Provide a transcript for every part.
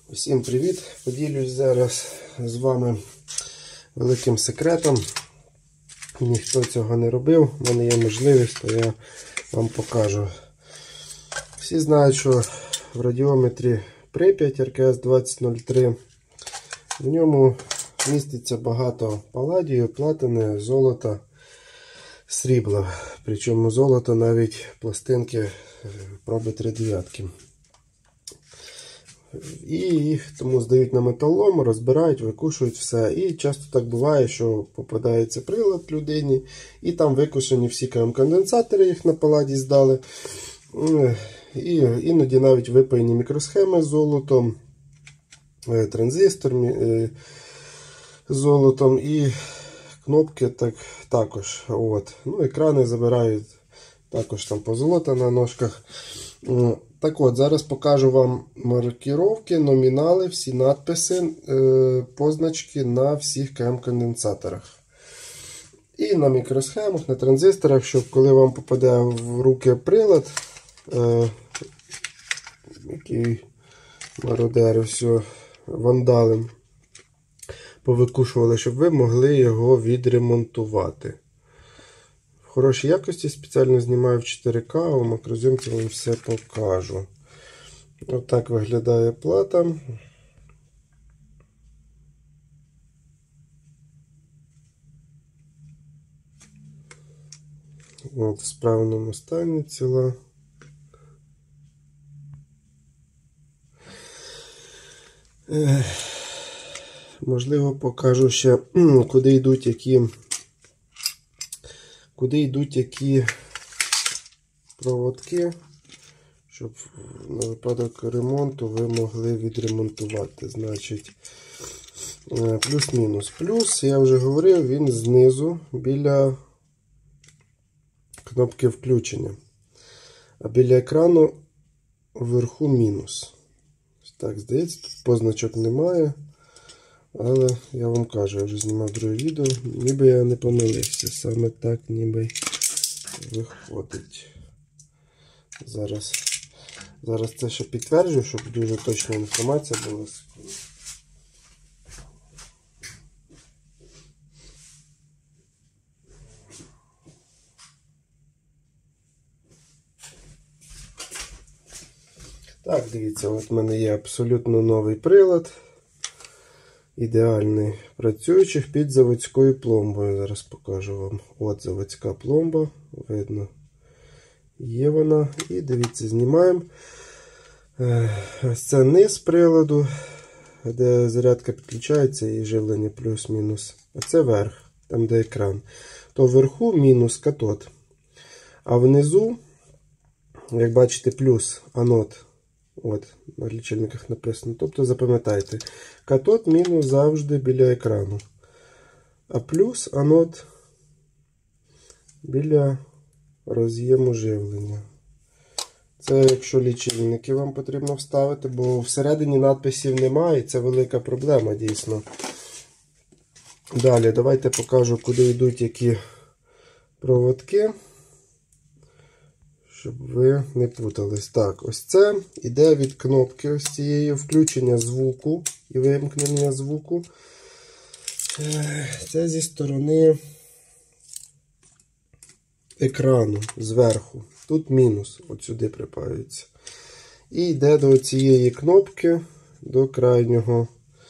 Всім привіт! Поділюсь зараз з вами великим секретом. Ніхто цього не робив, в мене є можливість, то я вам покажу. Всі знають, що в радіометрі Pripyat РКС 2003 в ньому міститься багато паладію, платини, золота, срібла. Причому золото навіть пластинки проби 3/9. І їх тому здають на металолом, розбирають, викушують все. І часто так буває, що попадається прилад людині, і там викушені всі КМ-конденсатори, їх на паладі здали. І іноді навіть випаяні мікросхеми з золотом, транзистор з золотом і кнопки також. Екрани забирають також там позолота на ножках. Так от, зараз покажу вам маркіровки, номінали, всі надписи, позначки на всіх КМ-конденсаторах. І на мікросхемах, на транзисторах, щоб коли вам попаде в руки прилад, який мародери, все, вандали повикушували, щоб ви могли його відремонтувати. В хорошій якості, спеціально знімаю в 4К, а у макрозйомці вам все покажу. Отак виглядає плата. В справному стані ціла. Можливо, покажу ще, куди йдуть які проводки, щоб на випадок ремонту ви могли відремонтувати. Значить, плюс-мінус. Плюс, я вже говорив, він знизу біля кнопки включення. А біля екрану вверху мінус. Так, здається, тут позначок немає. Але я вам кажу, я вже знімав друге відео, ніби я не помилився. Саме так ніби виходить. Зараз це ще підтверджую, щоб дуже точна інформація була. Так, дивіться, от в мене є абсолютно новий прилад. Ідеальний, працюючих під заводською пломбою. Зараз покажу вам. От заводська пломба, видно, є вона. І дивіться, знімаємо. Ось це низ приладу, де зарядка підключається і живлення плюс-мінус. А це верх, там де екран. То вверху мінус катод. А внизу, як бачите, плюс анод. От, на лічильниках написано. Тобто запам'ятайте, катод мінус завжди біля екрану. А плюс анод біля роз'єму живлення. Це якщо лічильники вам потрібно вставити, бо всередині надписів немає, і це велика проблема дійсно. Далі, давайте покажу, куди йдуть які проводки. Щоб ви не путались. Так, ось це іде від кнопки ось цієї включення звуку і вимкнення звуку. Це зі сторони екрану, зверху. Тут мінус, от сюди припаюється. І йде до цієї кнопки, до крайнього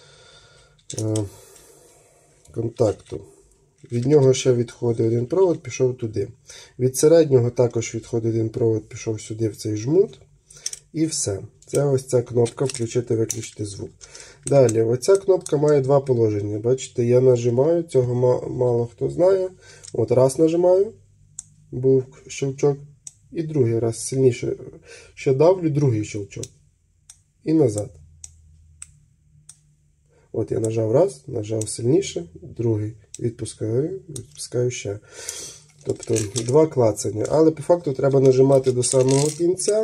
контакту. Від нього ще відходить один провод, пішов туди. Від середнього також відходить один провод, пішов сюди в цей жмут. І все. Це ось ця кнопка включити-виключити звук. Далі, оця кнопка має два положення. Бачите, я нажимаю, цього мало хто знає. От раз нажимаю, був щелчок. І другий раз сильніше ще давлю, другий щелчок. І назад. От я нажав раз, нажав сильніше, другий. Відпускаю ще. Тобто два клацання. Але по факту треба нажимати до самого кінця.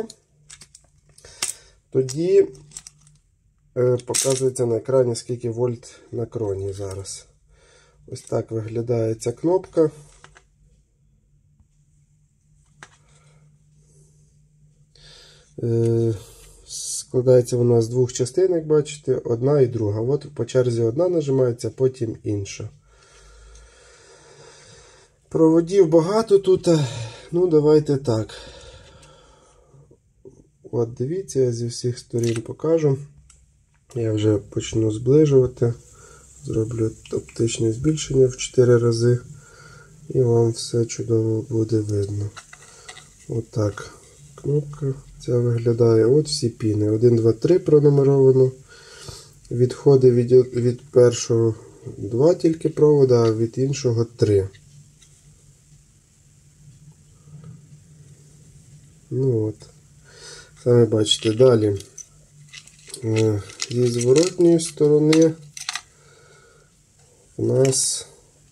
Тоді показується на екрані, скільки вольт на кроні зараз. Ось так виглядає ця кнопка. Складається вона з двох частин, як бачите, одна і друга. От по черзі одна нажимається, потім інша. Проводів багато тут. Ну, давайте так. От дивіться, я зі всіх сторін покажу. Я вже почну зближувати. Зроблю оптичне збільшення в 4 рази. І вам все чудово буде видно. Отак. Кнопка ця виглядає. От всі піни. 1, 2, 3 пронумеровано. Відходи від першого 2 тільки провода, а від іншого 3. Ну от. Самі бачите. Далі. Зі зворотньої сторони у нас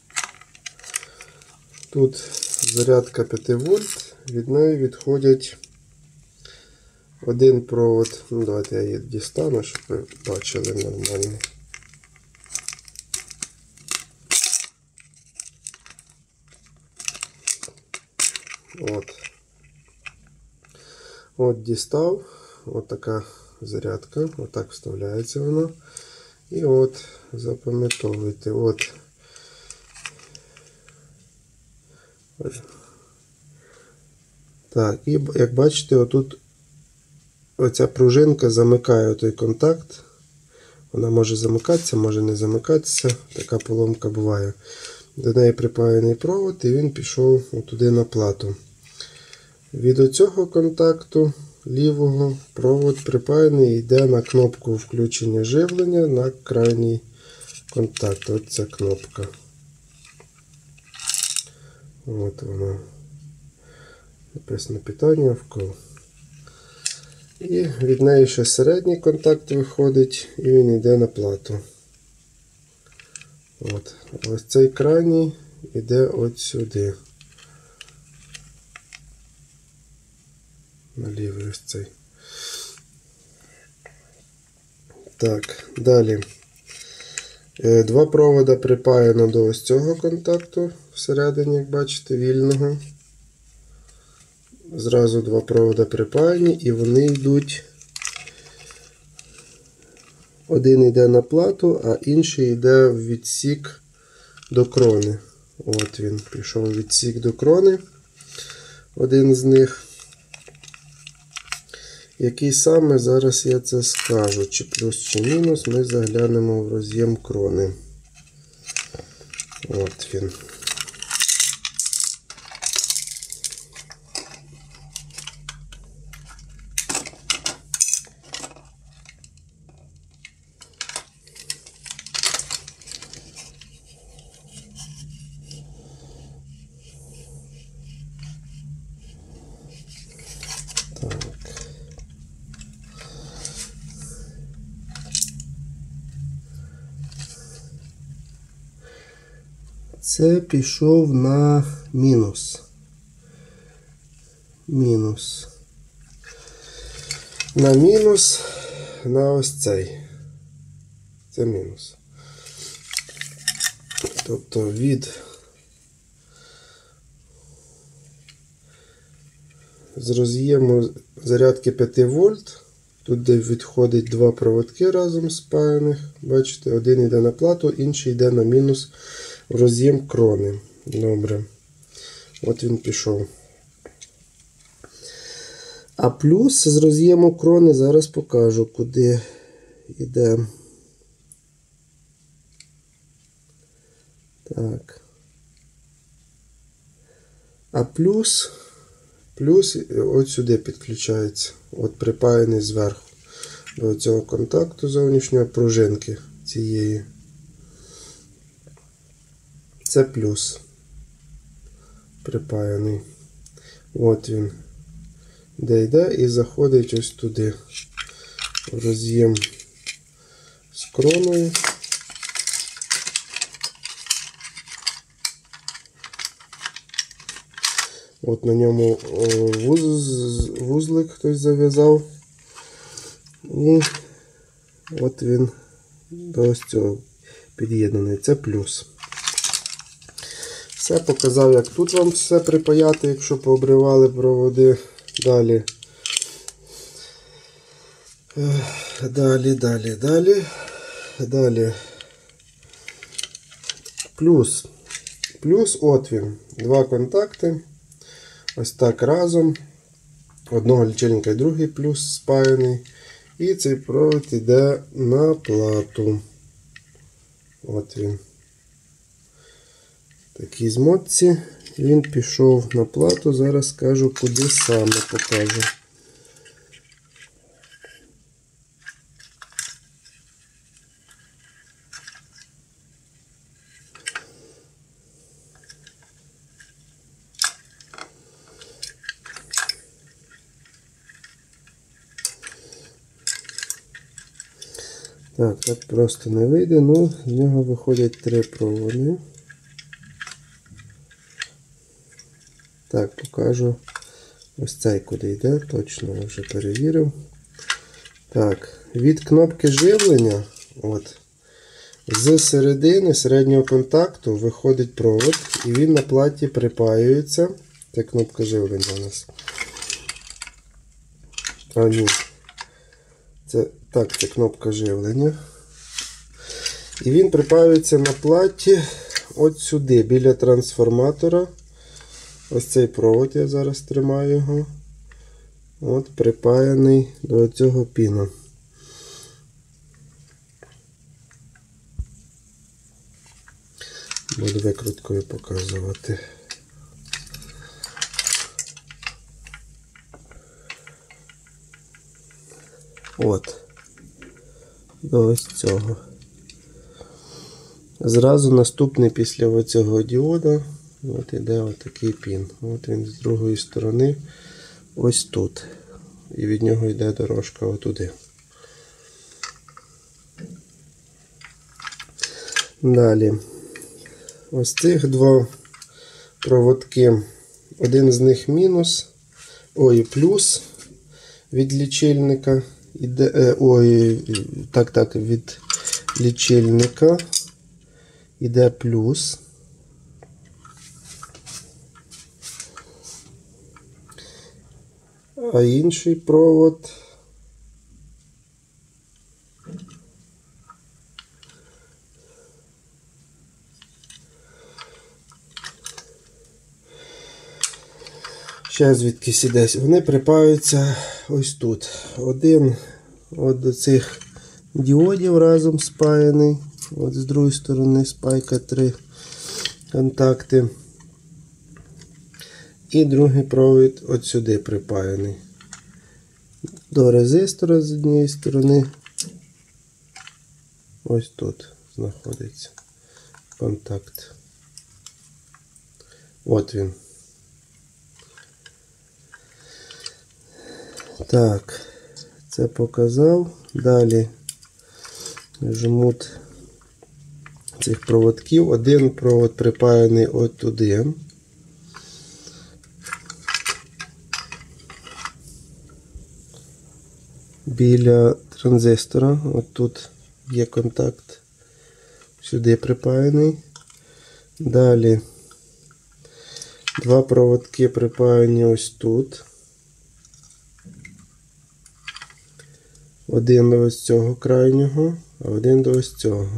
тут зарядка 5 вольт, від неї відходять один провод. Ну, давайте я її дістану, щоб ви бачили нормально. От дістав, от така зарядка, отак вставляється вона. І от запам'ятовуйте, от. Так, і як бачите, отут оця пружинка замикає той контакт. Вона може замикатися, може не замикатися. Така поломка буває. До неї припаяний провод і він пішов туди на плату. Від оцього контакту лівого провод припаяний йде на кнопку включення живлення на крайній контакт. Ось ця кнопка. От вона. Написано питання вкл. І від неї ще середній контакт виходить і він йде на плату. От. Ось цей крайній йде от сюди. На лівий ось цей. Так, далі. Два провода припаяно до ось цього контакту всередині, як бачите, вільного. Зразу два провода припаяні і вони йдуть. Один йде на плату, а інший йде в відсік до крони. От він пішов в відсік до крони. Один з них. Який саме, зараз я це скажу, чи плюс, чи мінус, ми заглянемо в роз'єм крони. От він. Це пішов на мінус. На мінус на ось цей. Це мінус. Тобто від з роз'єму зарядки 5 вольт. Тут де відходить два проводки разом спаяних. Бачите, один йде на плату, інший йде на мінус в роз'єм крони. Добре. От він пішов. А плюс з роз'єму крони зараз покажу, куди йде. Так. А плюс от сюди підключається. От припаяний зверху до цього контакту зовнішньої пружинки цієї. Це плюс припаяний. От він. Де йде і заходить ось туди. В роз'єм з кроною. От на ньому вузлик хтось зав'язав. І от він до ось цього під'єднаний. Це плюс. Все, показав, як тут вам все припаяти, якщо пообривали проводи. Далі. Далі. Плюс. От він. Два контакти. Ось так разом. Одного лічильника і другий плюс спаяний. І цей провод йде на плату. От він. Такий змотці. Він пішов на плату. Зараз скажу, куди саме покажу. Так просто не вийде, ну з нього виходять 3 проводи. Так, покажу ось цей куди йде, точно я вже перевірив. Так, від кнопки живлення, от, з середини середнього контакту виходить провод, і він на платі припаюється. Це кнопка живлення у нас. А ні. Це кнопка живлення. І він припаюється на платі от сюди, біля трансформатора. Ось цей провод, я зараз тримаю його. От припаяний до цього піна. Буду викруткою показувати. От. До ось цього. Зразу наступний після оцього діода. От іде отакий пін. От він з другої сторони. Ось тут. І від нього йде дорожка отуди. Далі. Ось цих два проводки. Один з них мінус. Плюс від лічильника. Від лічильника іде плюс. А інший провод ще звідкись іде. Вони припаються ось тут. Один от до цих діодів разом спаяний. От з другої сторони спайка 3 контакти. І другий провід от сюди припаяний. До резистора з однієї сторони. Ось тут знаходиться контакт. От він. Так, це показав. Далі жмут цих проводків. Один провод припаяний от туди. Біля транзистора. От тут є контакт. Сюди припаяний. Далі два проводки припаяні ось тут. Один до ось цього крайнього, а один до ось цього.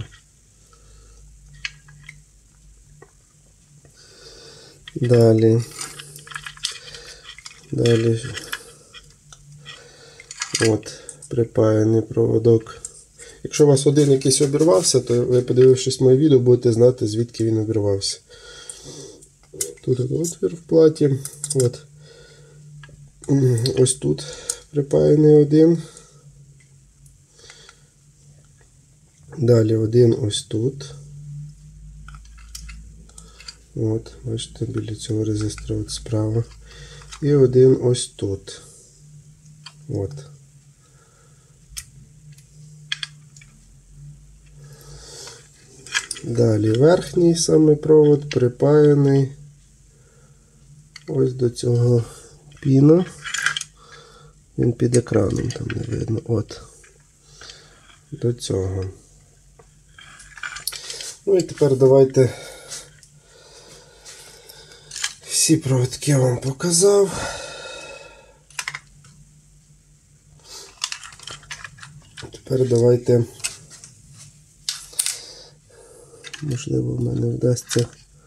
Далі от припаяний проводок. Якщо у вас один якийсь обірвався, то ви, подивившись моє відео, будете знати, звідки він обірвався. Тут отвір в платі. От. Ось тут припаяний один. Далі один ось тут. От, бачите, біля цього резистора от справа. І один ось тут. От. Далі верхній саме провод припаяний ось до цього піна. Він під екраном, там не видно. От. До цього. Ну і тепер давайте всі проводки я вам показав. Тепер давайте, можливо, в мене вдасться.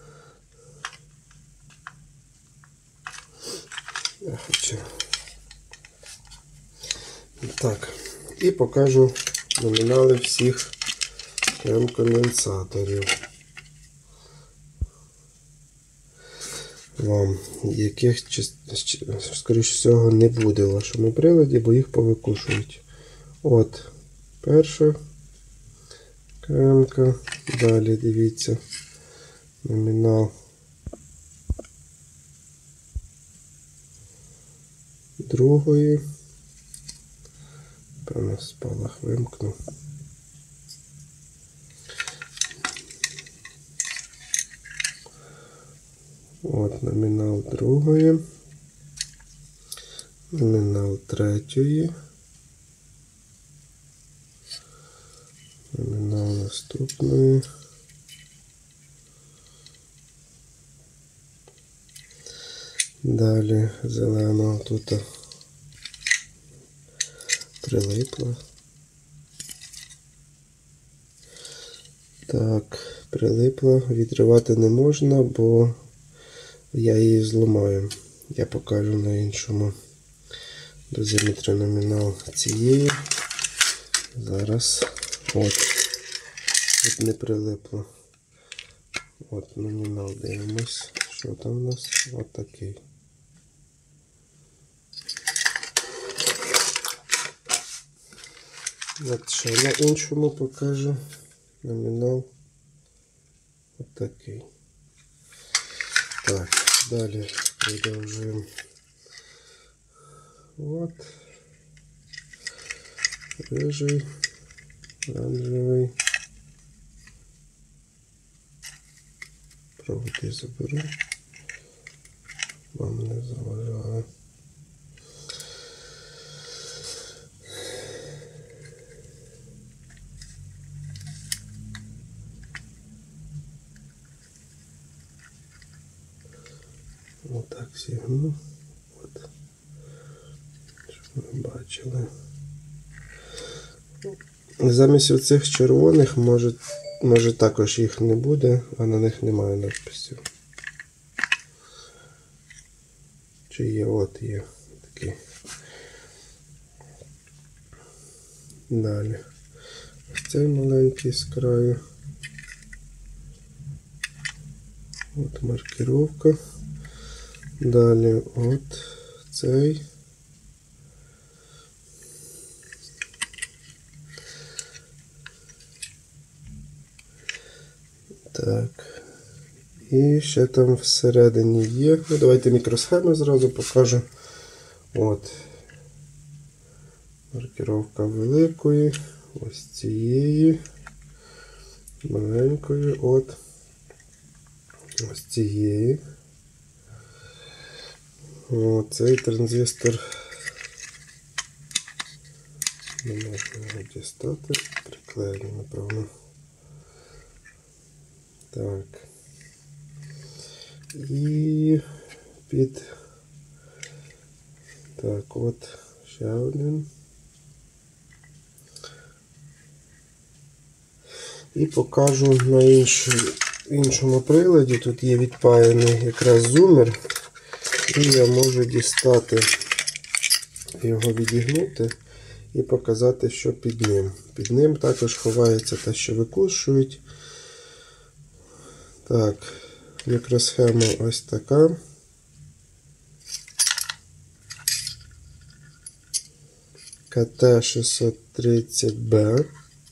Так, і покажу номінали всіх крем-конденсаторів вам, яких, скоріше всього, не буде в вашому приладі, бо їх повикушують. От, перша кремка, далі дивіться, номінал другої. Певно, спалах вимкну. От номінал другої, номінал третьої, номінал наступної, далі зеленого тут прилипла. Так, прилипла, відривати не можна, бо я її зламаю. Я покажу на іншому дозиметрі номінал цієї. Зараз. От. Тут не прилипло. От номінал, дивимось. Що там у нас? От такий. От ще на іншому покажу. Номінал. От такий. Так, далі продовжуємо. От. Рижий, оранжевий. Проводи заберу. Вам не заважали. Отак зігну. От. Щоб ви бачили. Замість оцих червоних, може також їх не буде, а на них немає надписів. Чи є? От є такі. Далі. Ось цей маленький з краю. От маркировка. Далі от цей. Так. І ще там всередині є. Ну, давайте мікросхеми зразу покажу. От. Маркировка великої. Ось цієї. Маленької. От. Ось цієї. Цей транзистор. Не можна його дістати. Приклеїли, напевно. Так. І під... Так, от ще один. І покажу на іншому приладі. Тут є відпаяний якраз зумер. І я можу дістати, його відігнути і показати, що під ним. Під ним також ховається те, що викушують. Так, мікросхема ось така. КТ630Б.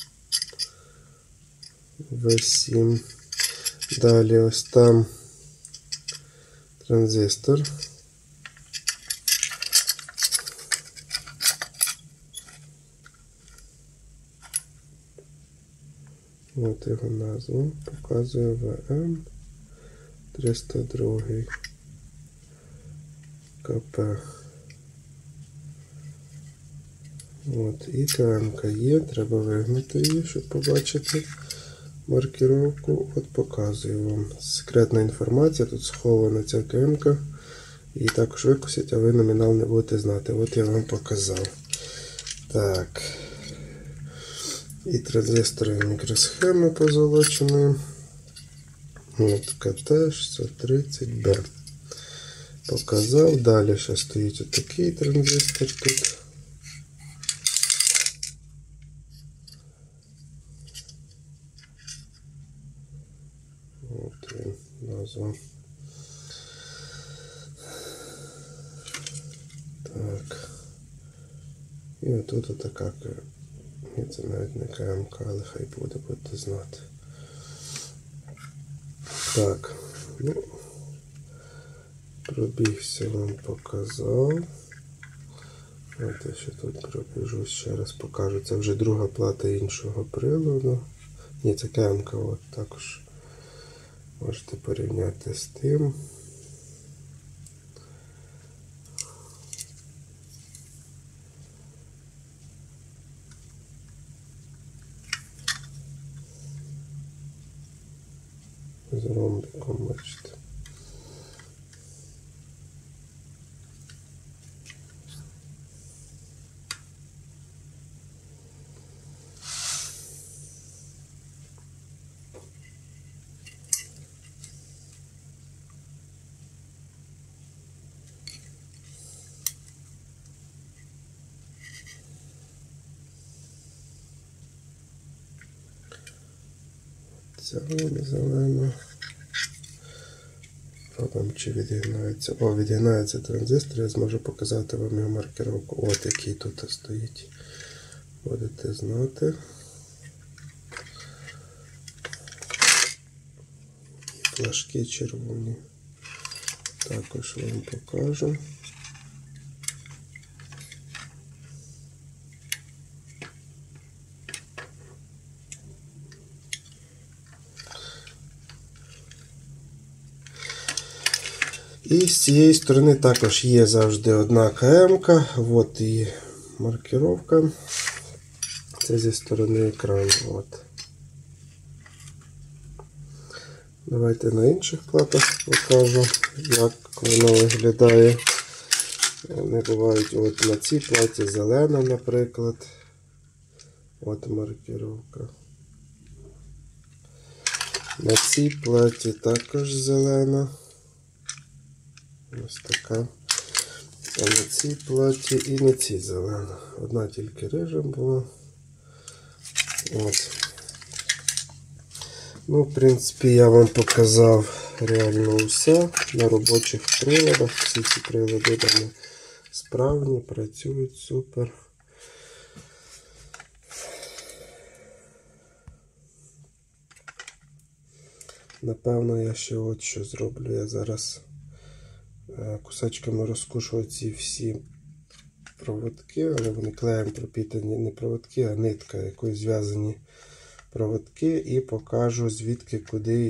В7. Далі ось там транзистор. От його назву. Показує ВМ302 КП. От, і ТМ-ка є, треба вигнути її, щоб побачити маркировку. От показую вам. Секретна інформація, тут схована ця КМ-ка. Її також викусять, а ви номінал не будете знати. От я вам показав. Так, І транзистори мікросхеми позолочені. От КТ-630B. Показав. Далі ще стоїть отакий транзистор тут. От він, назва. Так. І отут отака. Це навіть не КМК, але хай буде, будете знати. Так, ну, пробігся, вам показав. От я ще тут пробіжу, ще раз покажу. Це вже друга плата іншого приладу. Ні, це КМК, от також можете порівняти з тим. З ромбиком, бачите. Ця зелена. Пробуємо, чи відігнається. О, відігнається транзистор, я зможу показати вам його маркировку. От який тут стоїть. Будете знати. І флажки червоні. Також вам покажу. І з цієї сторони також є завжди одна КМ-ка. От і маркировка. Це зі сторони екрану. От. Давайте на інших платах покажу, як воно виглядає. Вони бувають от на цій платі зелена, наприклад. От маркировка. На цій платі також зелена. Ось така. А на цій платі і на цій зелена. Одна тільки рижа була. От. Ну, в принципі, я вам показав реально усе на робочих приладах. Всі ці прилади вони справні, працюють супер. Напевно, я ще от що зроблю. Я зараз кусачками розкушу ці всі проводки, але вони клеєм пропітані, не проводки, а нитка, якою зв'язані проводки, і покажу, звідки куди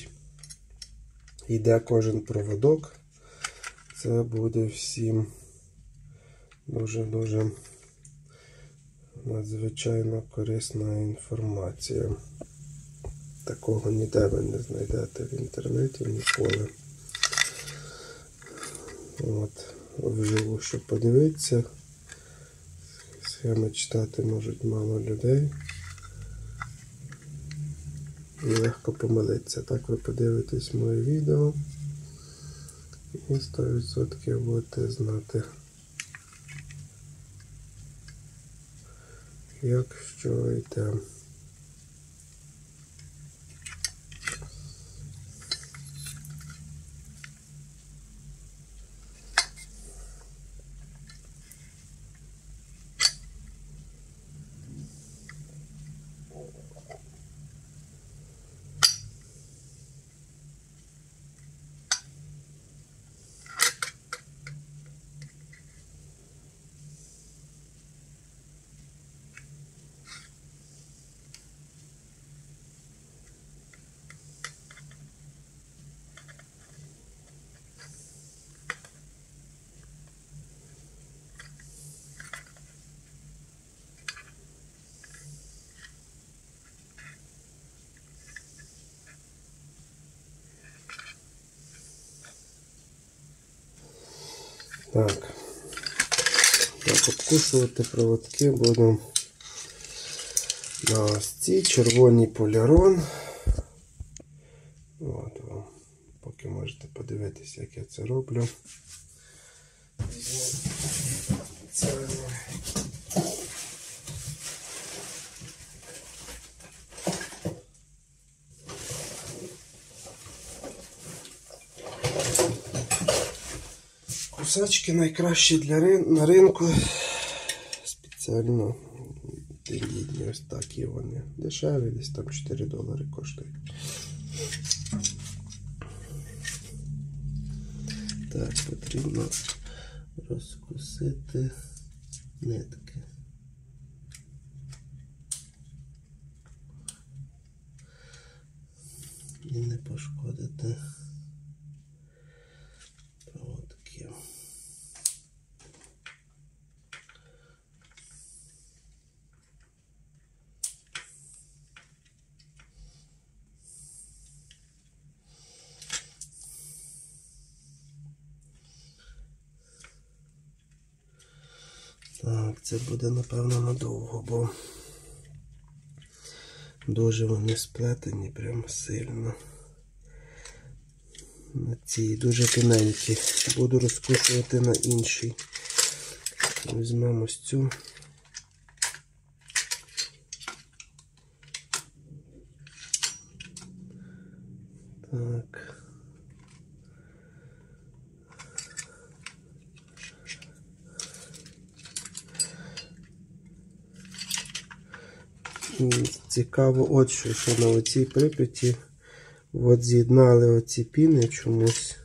йде кожен проводок. Це буде всім дуже-дуже надзвичайно корисна інформація. Такого ніде ви не знайдете в інтернеті ніколи. От, вживу, щоб подивитися. Схеми читати можуть мало людей. І легко помилитися. Так ви подивитесь моє відео і 100% будете знати, як що йде. Так, обкушувати проводки буду на ось ці червоний полірон. От вам. Поки можете подивитися, як я це роблю. Кусачки найкращі на ринку. Спеціально делідні, ось такі вони. Дешеві, десь там $4 коштують. Так, потрібно розкусити нитки. І не пошкодити проводки. Так, це буде, напевно, надовго, бо дуже вони сплетені, прямо сильно. На ці дуже тоненькі. Буду розкушувати на інший. Візьмемо ось цю. Так. Цікаво от що на оцій прип'яті от з'єднали оці піни чомусь.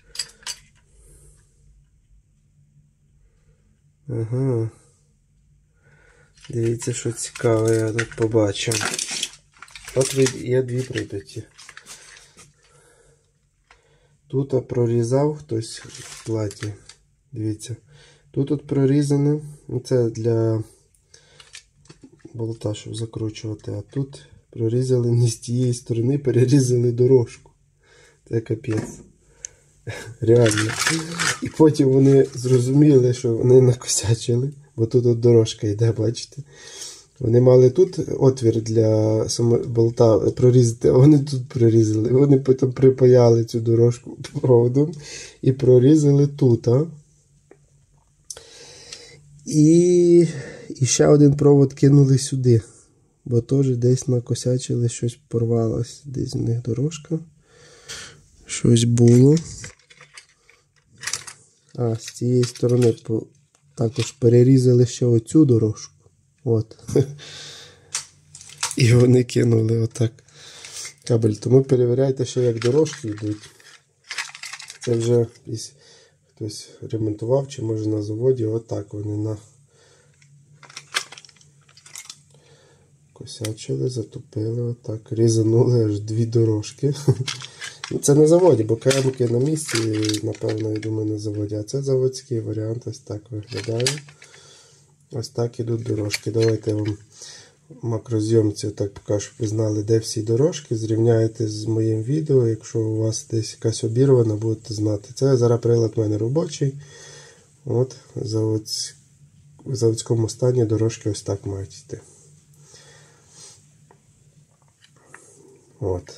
Ага. Дивіться, що цікаве я тут побачив. От є дві прип'яті. Тут прорізав хтось в платі. Дивіться. Тут от прорізане. Це для болта, щоб закручувати. А тут прорізали не з тієї сторони, перерізали дорожку. Це капець. Реально. І потім вони зрозуміли, що вони накосячили. Бо тут от дорожка йде, бачите. Вони мали тут отвір для болта прорізати, а вони тут прорізали. Вони потім припаяли цю дорожку проводом і прорізали тут. І ще один провод кинули сюди. Бо теж десь накосячили, щось порвалося. Десь в них дорожка. Щось було. А, з цієї сторони також перерізали ще оцю дорожку. От. І вони кинули отак кабель. Тому перевіряйте ще, як дорожки йдуть. Це вже хтось ремонтував, чи може на заводі. Отак вони косячили, затупили, отак. Різанули аж дві дорожки. Це на заводі, бо КМ-ки на місці, напевно, я думаю, на заводі. А це заводський варіант, ось так виглядає. Ось так ідуть дорожки. Давайте я вам в макрозйомці так покажу, щоб ви знали, де всі дорожки. Зрівняєте з моїм відео. Якщо у вас десь якась обірвана, будете знати. Це зараз прилад в мене робочий. От, в заводському стані дорожки ось так мають йти. От.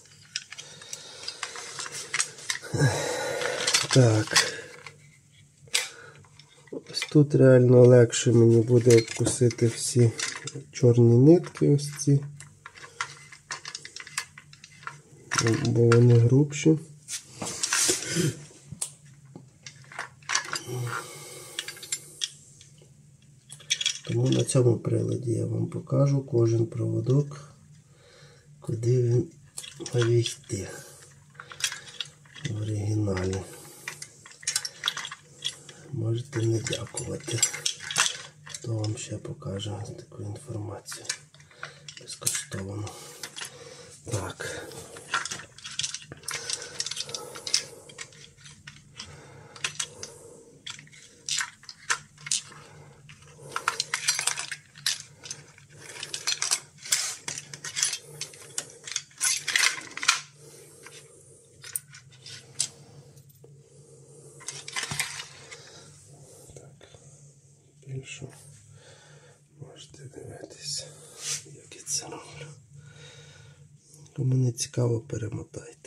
Так. Ось тут реально легше мені буде обкусити всі чорні нитки ось ці. Бо вони грубші. Тому на цьому приладі я вам покажу кожен проводок, куди він має йти в оригіналі. Можете не дякувати, хто вам ще покаже таку інформацію безкоштовно. Так. Більше можете дивитися, як я Кому не цікаво, перемотайте.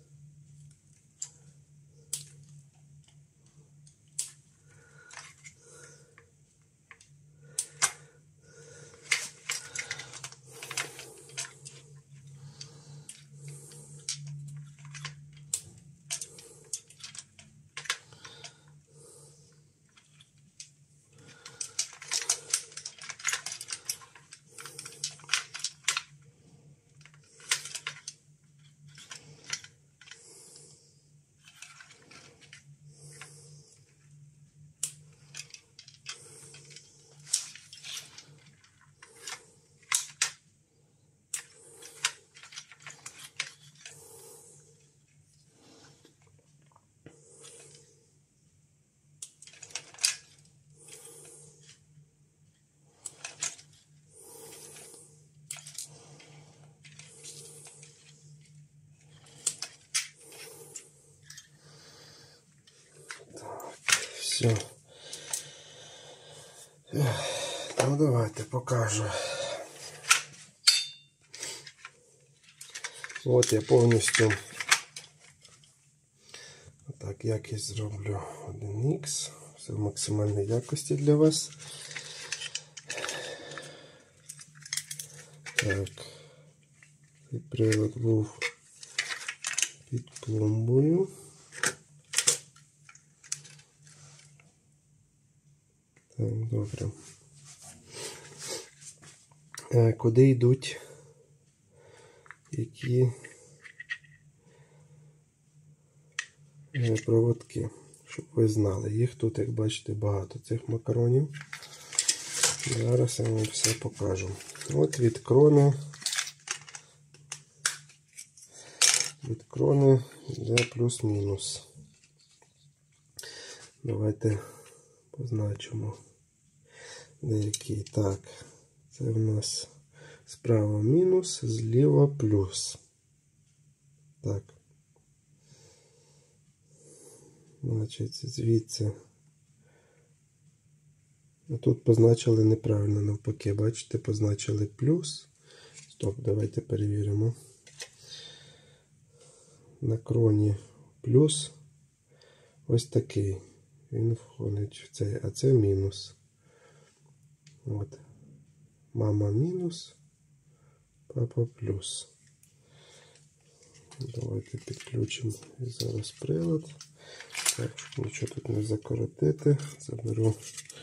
Все. Ну давайте покажу. От я повністю так якість зроблю 1х. Все в максимальній якості для вас. Так. Цей прилад був під пломбою. Так, добре. Куди йдуть які проводки, щоб ви знали. Їх тут, як бачите, багато цих макаронів. Зараз я вам все покажу. От від крони йде плюс-мінус. Давайте позначимо деякі. Так, це в нас справа мінус, зліва плюс. Так. Значить, звідси. А тут позначили неправильно, навпаки. Бачите, позначили плюс. Стоп, давайте перевіримо. На кроні плюс. Ось такий. Він входить в цей, а це мінус. От. Мама мінус, папа плюс. Давайте підключимо зараз прилад. Так, щоб нічого тут не закоротити. Заберу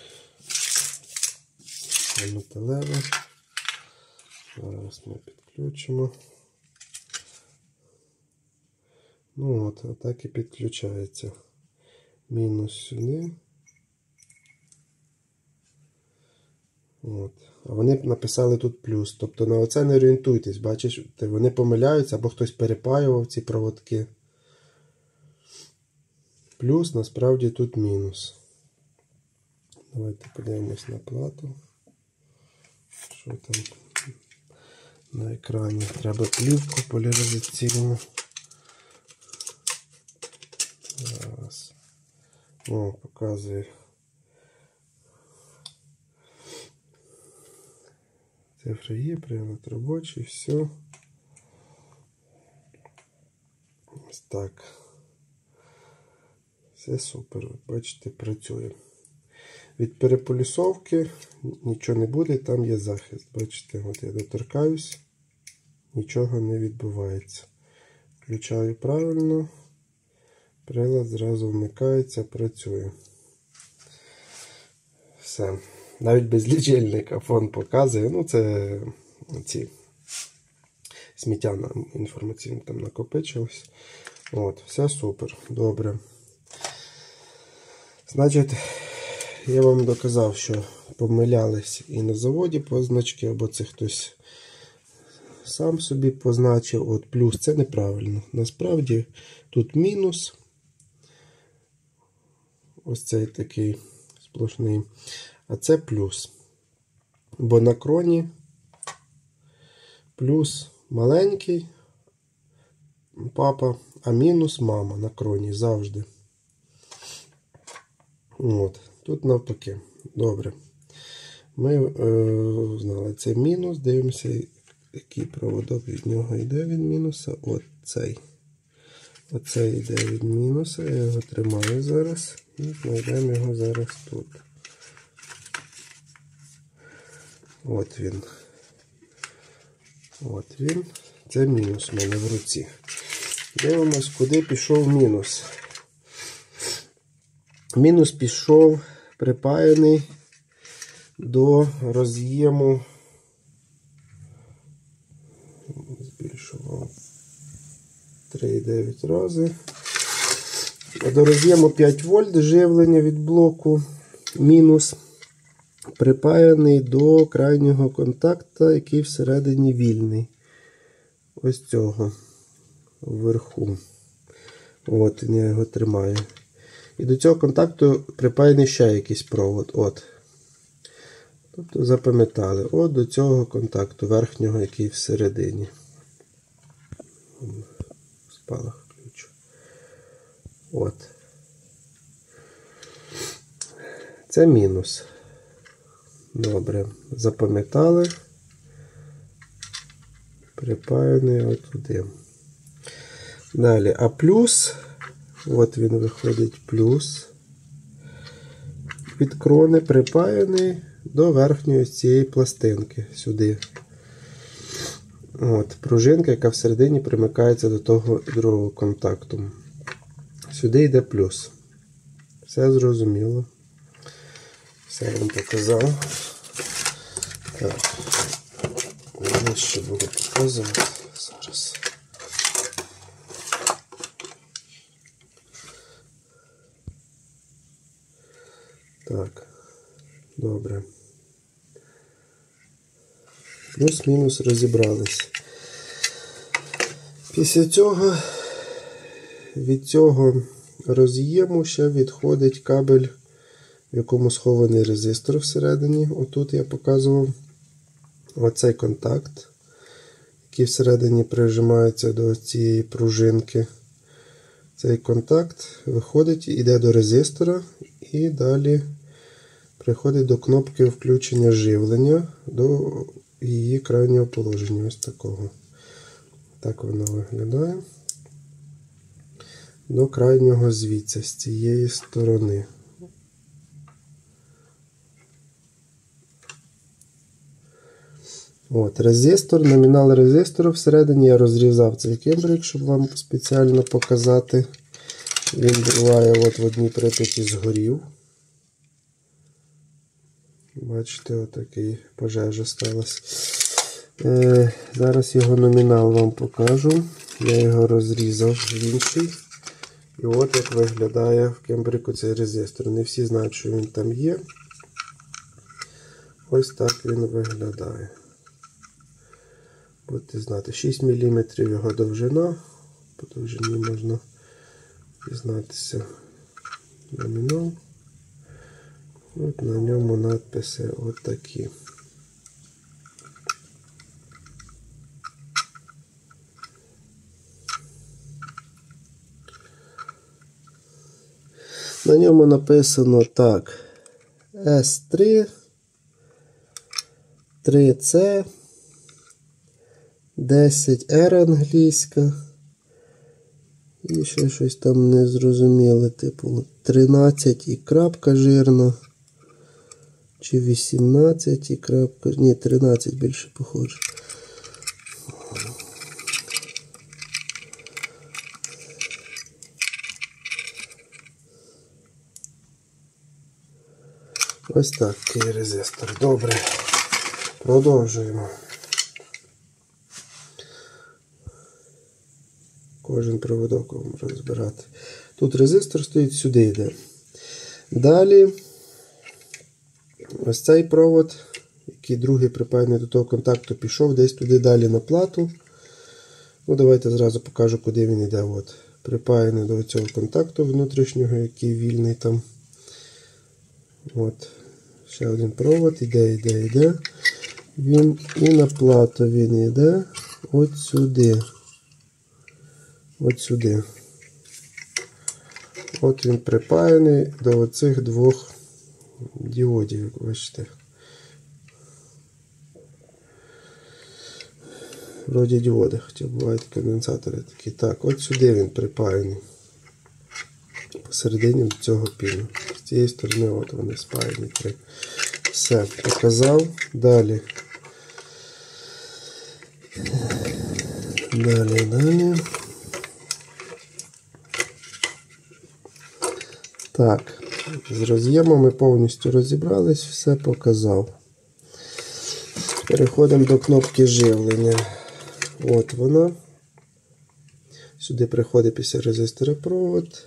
металеве. Зараз ми підключимо. Ну от, отак і підключається. Мінус сюди. От. А вони написали тут плюс. Тобто на оце не орієнтуйтесь. Бачите, вони помиляються або хтось перепаював ці проводки. Плюс, насправді, тут мінус. Давайте подивимось на плату. Що там на екрані? Треба плівку поляризаційну. Зараз. О, показує. Цифри є, прилад робочий, все. Ось так. Все супер, бачите, працює. Від переполісовки нічого не буде, там є захист. Бачите, от я доторкаюсь, нічого не відбувається. Включаю правильно, прилад зразу вмикається, працює. Все. Навіть без лічильника фон показує. Ну, це ці сміття інформаційне там накопичилось. От, все супер, добре. Значить, я вам доказав, що помилялись і на заводі позначки, або це хтось сам собі позначив. От плюс це неправильно. Насправді тут мінус. Ось цей такий сплошний. А це плюс. Бо на кроні плюс маленький папа, а мінус мама на кроні завжди. От. Тут навпаки. Добре. Ми знали, це мінус. Дивимося, який проводок від нього йде від мінуса. От цей. Оцей йде від мінуса. Я його тримаю зараз. І знайдемо його зараз тут. От він. От він. Це мінус у мене в руці. Дивимось, куди пішов мінус. Мінус пішов припаяний до роз'єму. Збільшував 3,9 рази. До роз'єму 5 вольт живлення від блоку. Мінус припаяний до крайнього контакта, який всередині вільний. Ось цього вверху. От він, я його тримаю. І до цього контакту припаяний ще якийсь провод. От. Тобто запам'ятали. От до цього контакту верхнього, який всередині. Спалах включу. От. Це мінус. Добре. Запам'ятали. Припаяний отуди. Далі. А плюс. От він виходить плюс. Від крони припаяний до верхньої цієї пластинки. Сюди. От. Пружинка, яка всередині примикається до того другого контакту. Сюди йде плюс. Все зрозуміло. Все вам показав. Так. Я ще буду показувати зараз. Так. Добре. Плюс-мінус розібрались. Після цього від цього роз'єму ще відходить кабель, в якому схований резистор всередині. Отут я показував оцей контакт, який всередині прижимається до цієї пружинки. Цей контакт виходить, йде до резистора і далі приходить до кнопки включення живлення, до її крайнього положення. Ось такого. Так воно виглядає. До крайнього звідси, з цієї сторони. От, резистор, номінал резистору всередині я розрізав цей кембрик, щоб вам спеціально показати. Він буває от в одній прип'яті згорів. Бачите, отакий пожежа сталася. Зараз його номінал вам покажу. Я його розрізав в інший. І от як виглядає в кембрику цей резистор. Не всі знають, що він там є. Ось так він виглядає. Будете знати, 6 мм його довжина. По довжині можна дізнатися номінал. От на ньому надписи от такі. На ньому написано так: S3, 3C, 10R англійська. І ще щось там незрозуміле, типу 13 і крапка жирна. Чи 18 і крапка. Ні, 13 більше похоже. Ось такий резистор. Добре. Продовжуємо. Кожен проводок вам розбирати. Тут резистор стоїть, сюди йде. Далі ось цей провод, який другий припаяний до того контакту, пішов десь туди далі на плату. Ну, давайте зразу покажу, куди він йде. От. Припаяний до цього контакту внутрішнього, який вільний там. От. Ще один провод, йде. Він і на плату він йде от сюди. От сюди. От він припаяний до оцих двох діодів, як бачите. Вроді діоди, хоча бувають конденсатори такі. Так, от сюди він припаяний. Посередині до цього піну. З цієї сторони от вони спаяні три. Все, показав. Далі. Далі. Так, з роз'ємами повністю розібрались, все показав. Переходимо до кнопки живлення. От вона. Сюди приходить після резистора провод.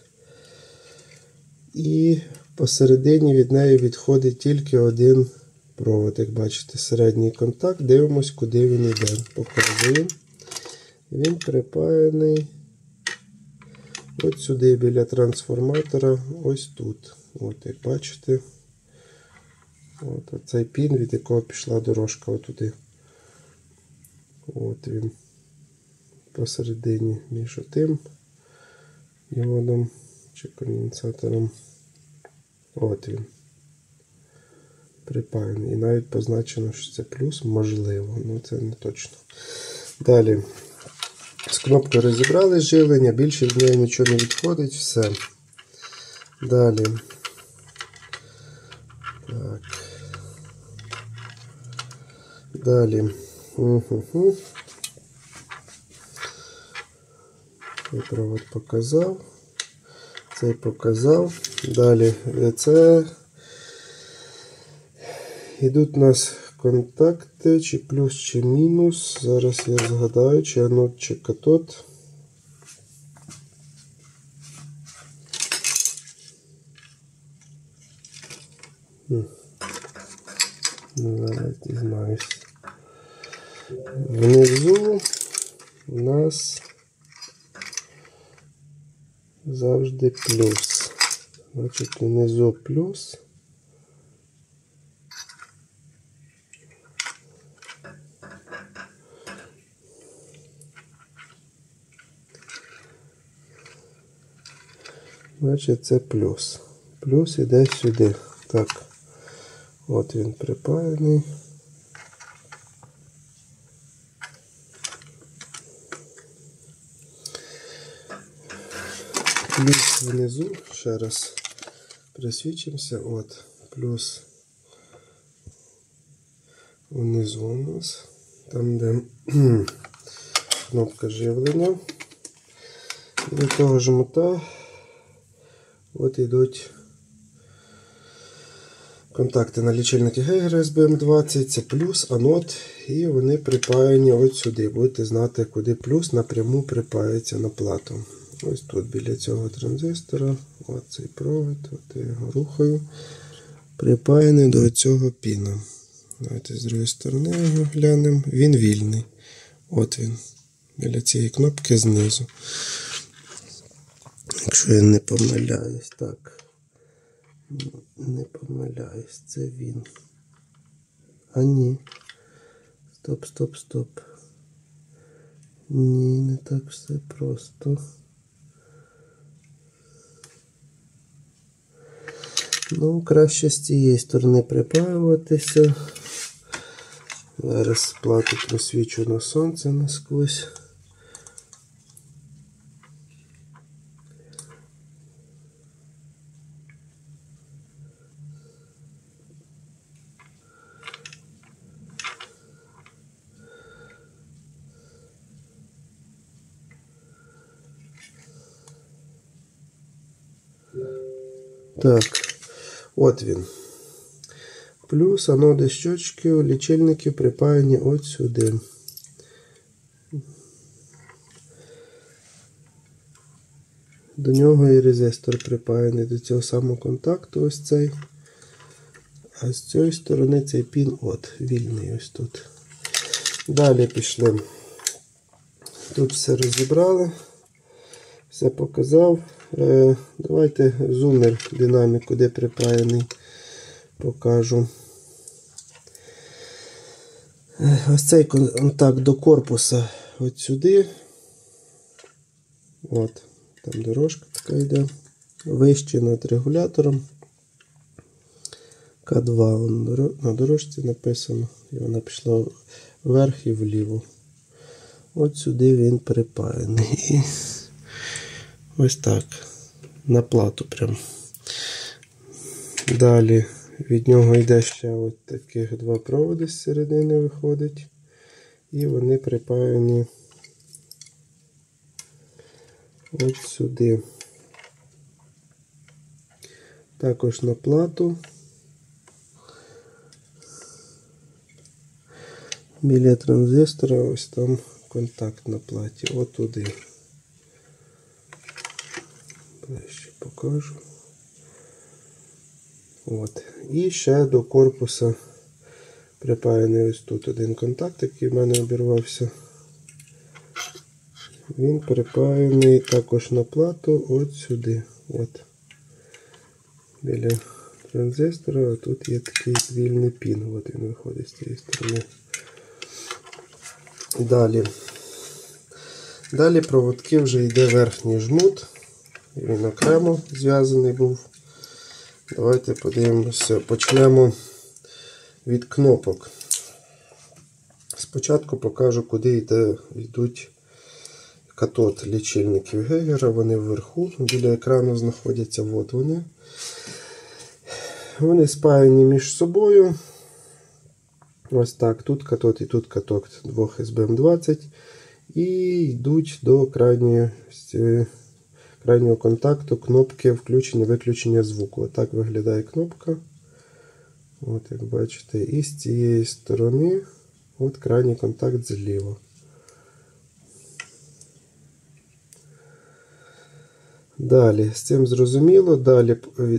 І посередині від неї відходить тільки один провод. Як бачите, середній контакт. Дивимось, куди він йде. Показую. Він припаяний от сюди, біля трансформатора, ось тут. От, як бачите, от цей пін, від якого пішла дорожка отуди. От він посередині між отим діодом чи конденсатором. От він припаяний. І навіть позначено, що це плюс, можливо, але це не точно. Далі. З кнопкою розібрали живлення, більше від неї нічого не відходить, все. Далі. Так. Далі. Цей провод показав. Цей показав. Далі. Це йдуть у нас контакти, чи плюс, чи мінус. Зараз я згадаю, чи анод, чи катод. Зараз дізнаюсь. Внизу у нас завжди плюс. Значить, внизу плюс. Значить, це плюс. Плюс іде сюди. Так. От він припаяний. Плюс внизу, ще раз присвічимося. От, плюс внизу у нас. Там, де кнопка живлення. До того ж мота от йдуть контакти на лічильники Гейгера SBM20, це плюс, анод, і вони припаяні от сюди. Будете знати, куди плюс напряму припається на плату. Ось тут, біля цього транзистора, от цей провід, от я його рухаю, припаяний до цього піна. Давайте з другої сторони його глянемо. Він вільний. От він, біля цієї кнопки знизу. Якщо я не помиляюсь, так. Не помиляюсь, це він. А ні. Стоп. Ні, не так все просто. Ну, краще з цієї сторони припаюватися. Зараз плату просвічу на сонце насквозь. Так, от він. Плюс аноди щочки, лічильники припаяні от сюди. До нього і резистор припаяний до цього самого контакту, ось цей. А з цієї сторони цей пін от, вільний ось тут. Далі пішли. Тут все розібрали. Все показав. Давайте зумер динамік, куди припаяний, покажу. Ось цей контакт до корпуса от сюди. От, там дорожка така йде. Вище над регулятором. К2 на дорожці написано. І вона пішла вверх і вліво. От сюди він припаяний. І ось так. На плату прям. Далі від нього йде ще от таких два проводи з середини виходить. І вони припаяні от сюди. Також на плату. Біля транзистора ось там контакт на платі. От туди. Ближче покажу. От. І ще до корпуса припаяний ось тут один контакт, який в мене обірвався. Він припаяний також на плату от сюди. От. Біля транзистора, а тут є такий вільний пін. От він виходить з цієї сторони. Далі проводки вже йде верхній жмут. Він окремо зв'язаний був. Давайте подивимося. Почнемо від кнопок. Спочатку покажу, куди йдуть катод лічильників Гейгера. Вони вверху, біля екрану знаходяться. От вони. Вони спаяні між собою. Ось так. Тут катод і тут катод двох SBM20. І йдуть до крайнього контакту кнопки включення-виключення звуку. Отак виглядає кнопка. От як бачите. І з цієї сторони от крайній контакт зліва. Далі, з цим зрозуміло. Далі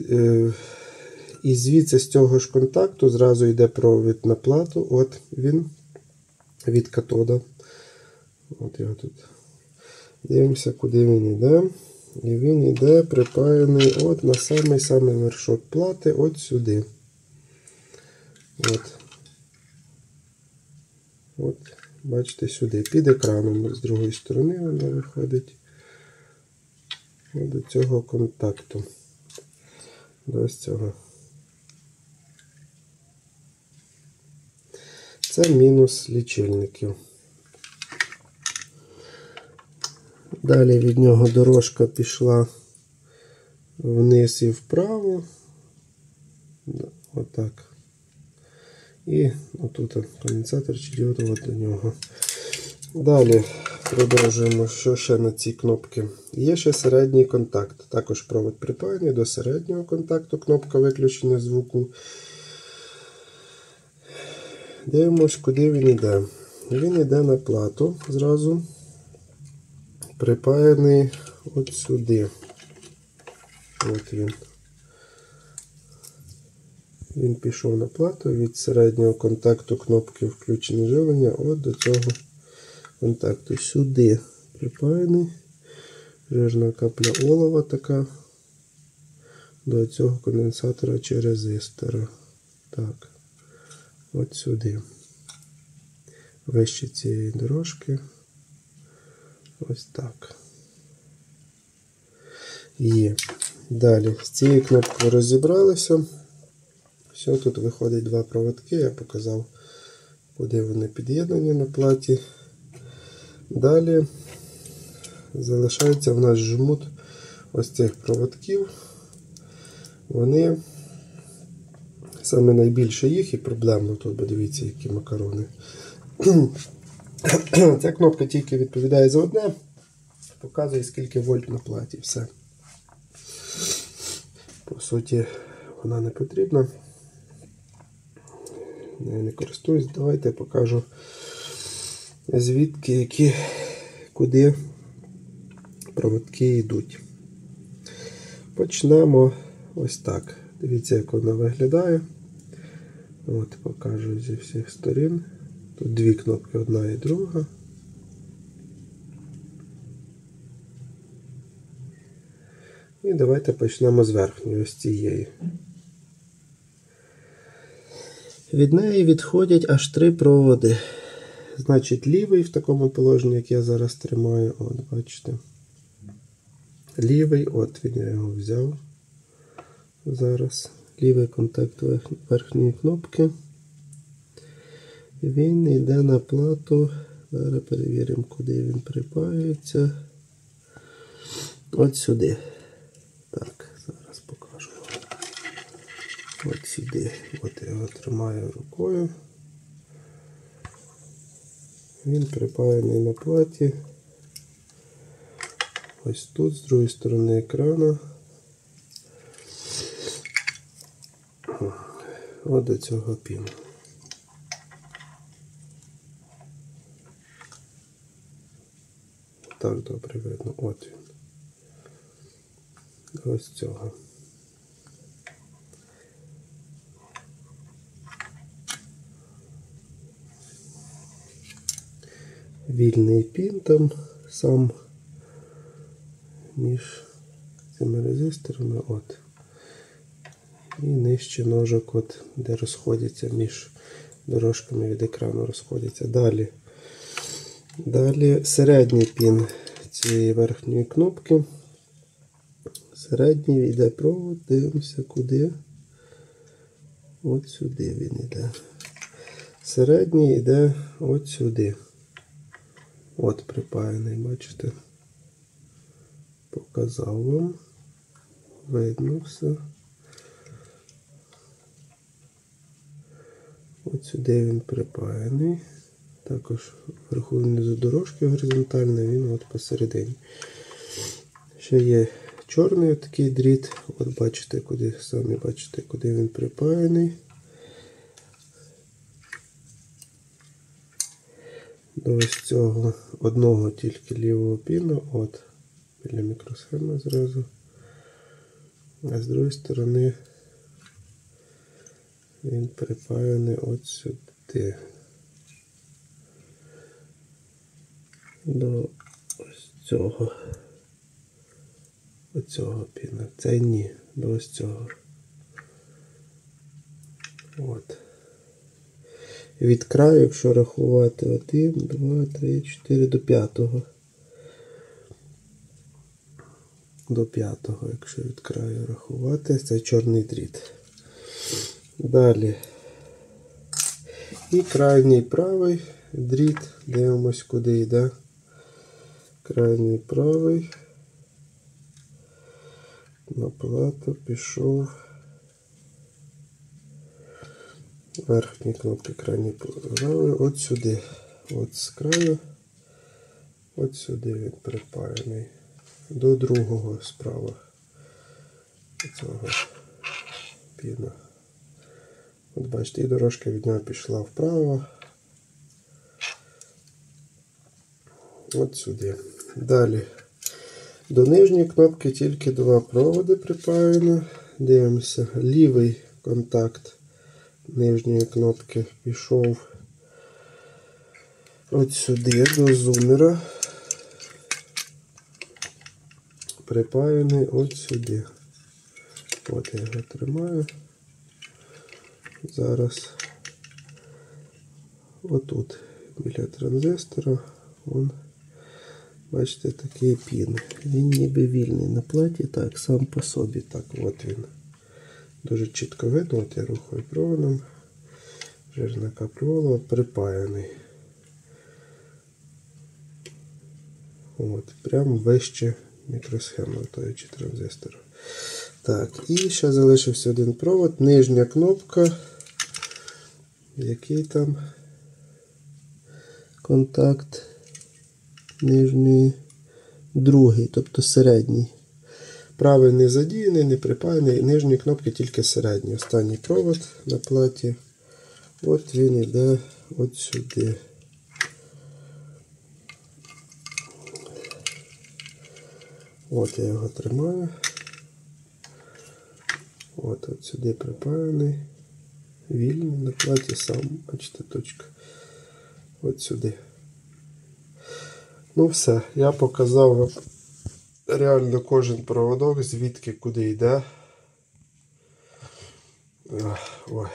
і звідси з цього ж контакту зразу йде провід на плату. От він від катода. От його тут. Дивимося, куди він йде. І він йде припаяний от на самий вершок плати, от сюди. От, бачите, сюди. Під екраном з другої сторони вона виходить. От до цього контакту. До ось цього. Це мінус лічильників. Далі від нього дорожка пішла вниз і вправо. Отак. І отут конденсатор чи діод от до нього. Далі продовжуємо, що ще на цій кнопці. Є ще середній контакт. Також провод припаяний до середнього контакту, кнопка виключення звуку. Дивимось, куди він йде. Він йде на плату зразу. Припаяний от сюди. От він. Він пішов на плату від середнього контакту кнопки включення живлення от до цього контакту. Сюди припаяний. Жирна капля олова така. До цього конденсатора чи резистора. Так. От сюди. Вище цієї дорожки. Ось так. Є. Далі. З цією кнопкою розібралися. Все, тут виходить два проводки. Я показав, куди вони під'єднані на платі. Далі залишається в нас жмут ось цих проводків. Вони саме найбільше їх і проблемно тут, бо дивіться, які макарони. Ця кнопка тільки відповідає за одне, показує скільки вольт на платі. Все. По суті, вона не потрібна. Я не користуюсь. Давайте я покажу, звідки, куди проводки йдуть. Почнемо ось так. Дивіться, як вона виглядає. От, покажу зі всіх сторін. Тут дві кнопки, одна і друга. І давайте почнемо з верхньої, ось цієї. Від неї відходять аж три проводи. Значить, лівий в такому положенні, як я зараз тримаю, от, бачите. Лівий, от він, я його взяв зараз. Лівий контакт верхньої кнопки. Він йде на плату Зараз перевіримо, куди він припаюється. От сюди. Так, зараз покажу. От сюди. От я його тримаю рукою. Він припаяний на платі. Ось тут, з другої сторони екрану. От до цього піну. Так добре видно. От він. Ось цього. Вільний пін там сам між цими резисторами. От. І нижче ножок, от, де розходяться між дорожками від екрану розходяться. Далі середній пін цієї верхньої кнопки. Середній йде провод, дивимося куди. От сюди він йде. Середній йде от сюди. От припаяний, бачите? Показав вам. Видно все. От сюди він припаяний. Також вверху внизу дорожки горизонтальні, він от посередині. Ще є чорний такий дріт. От бачите, самі бачите, куди він припаяний. До ось цього одного тільки лівого піну, от, біля мікросхеми зразу. А з другої сторони він припаяний от сюди. До ось цього. Оцього піна. Цей ні, до ось цього. От. Від краю, якщо рахувати 1, 2, 3, 4 до 5. До 5, якщо від краю рахувати, це чорний дріт. Далі. І крайній правий дріт. Дивимось, куди йде. Крайній правий. На плату пішов. Верхні кнопки крайній правий. От сюди. От з краю. От сюди він припаяний. До другого справа. Цього піна. От бачите, і дорожка від нього пішла вправо. От сюди. Далі. До нижньої кнопки тільки 2 проводи припаяно. Дивимося. Лівий контакт нижньої кнопки пішов от сюди, до зумера. Припаяний от сюди. От я його тримаю. Зараз отут, біля транзистора, бачите, такий пін. Він ніби вільний на платі, так, сам по собі. Так, от він. Дуже чітко видно, от я рухаю проводом. Жирна капріола, припаяний. От, прямо вище мікросхеми, чи транзистора. Так, і ще залишився один провод, нижня кнопка, який там контакт нижній, другий, тобто середній. Правий не задіяний, не припаяний, нижні кнопки тільки середні. Останній провод на платі, от він йде от сюди. От я його тримаю. От сюди припаяний. Вільний на платі сам, бачите, точка. От сюди. Ну все, я показав вам реально кожен проводок, звідки куди йде. Ой.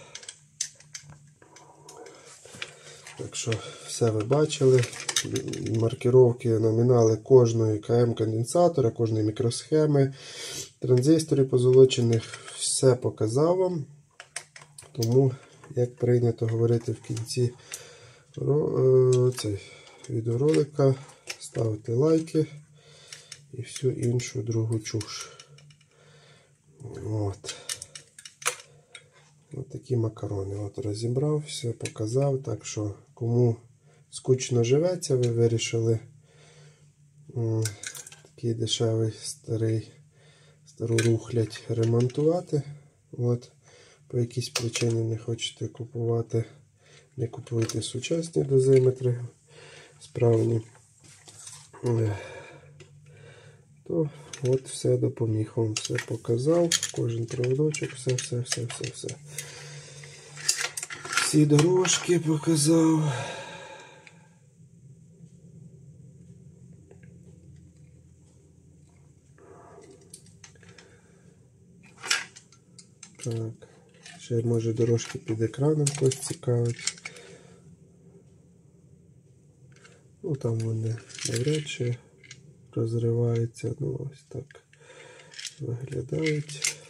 Так що все ви бачили. Маркировки, номінали кожної КМ-конденсатора, кожної мікросхеми, транзисторів позолочених, все показав вам. Тому, як прийнято говорити в кінці, відеоролика, ставити лайки і всю іншу другу чуш. От. Ось такі макарони. От розібрав, все показав. Так що, кому скучно живеться, ви вирішили такий дешевий стару рухлядь ремонтувати. От. По якійсь причині не хочете купувати, не купуєте сучасні дозиметри справні, то от все допоміг вам, все показав, кожен проводочок, все. Всі дорожки показав. Так, ще може дорожки під екраном когось цікавить. Ну там вони навряд чи розриваються, ну ось так виглядають.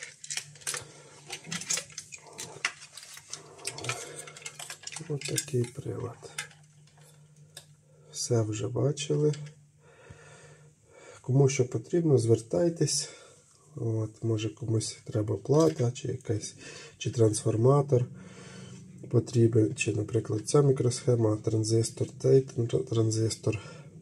Ось такий прилад. Все вже бачили. Кому що потрібно, звертайтесь. От, може комусь треба плата, чи якась, чи трансформатор потрібен, чи, наприклад, ця мікросхема, транзистор, цей транзистор,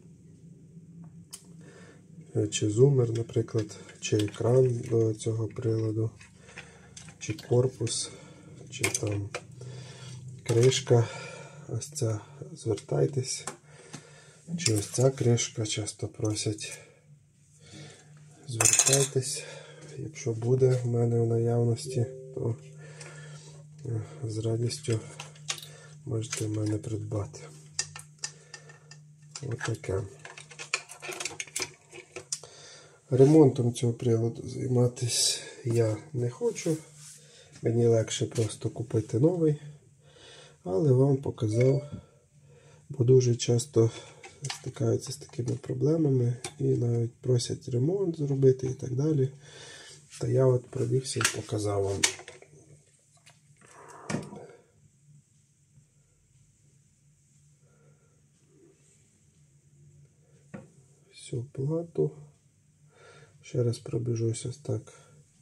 чи зумер, наприклад, чи екран до цього приладу, чи корпус, чи там кришка, ось ця, звертайтесь, чи ось ця кришка, часто просять, звертайтесь, якщо буде в мене в наявності, то з радістю можете в мене придбати. Ось таке. Ремонтом цього приладу займатися я не хочу. Мені легше просто купити новий. Але вам показав, бо дуже часто стикаються з такими проблемами і навіть просять ремонт зробити і так далі. Та я от пробігся і показав вам. Всю плату. Ще раз пробіжусь ось так.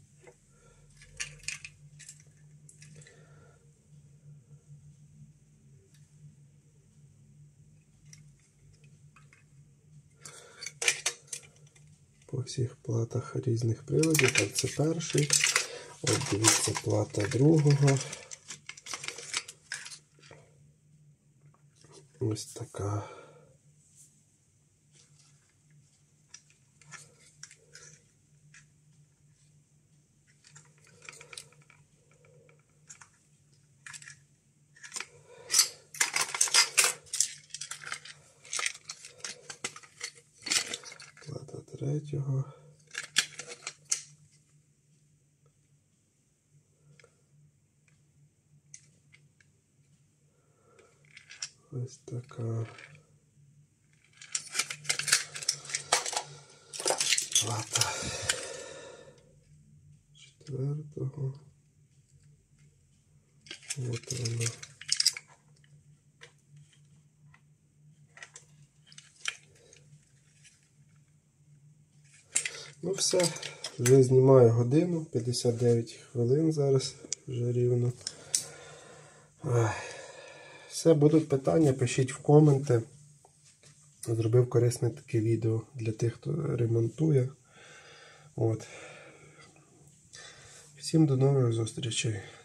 По всіх платах різних приладів. Так, це перший. От дивіться, плата другого. Ось така. Плата третього. Ось така плата четвертого. От вона. Ну все, вже знімаю годину, 59 хвилин зараз вже рівно. Все, будуть питання, пишіть в коменти. Зробив корисне таке відео для тих, хто ремонтує. От. Всім до нових зустрічей.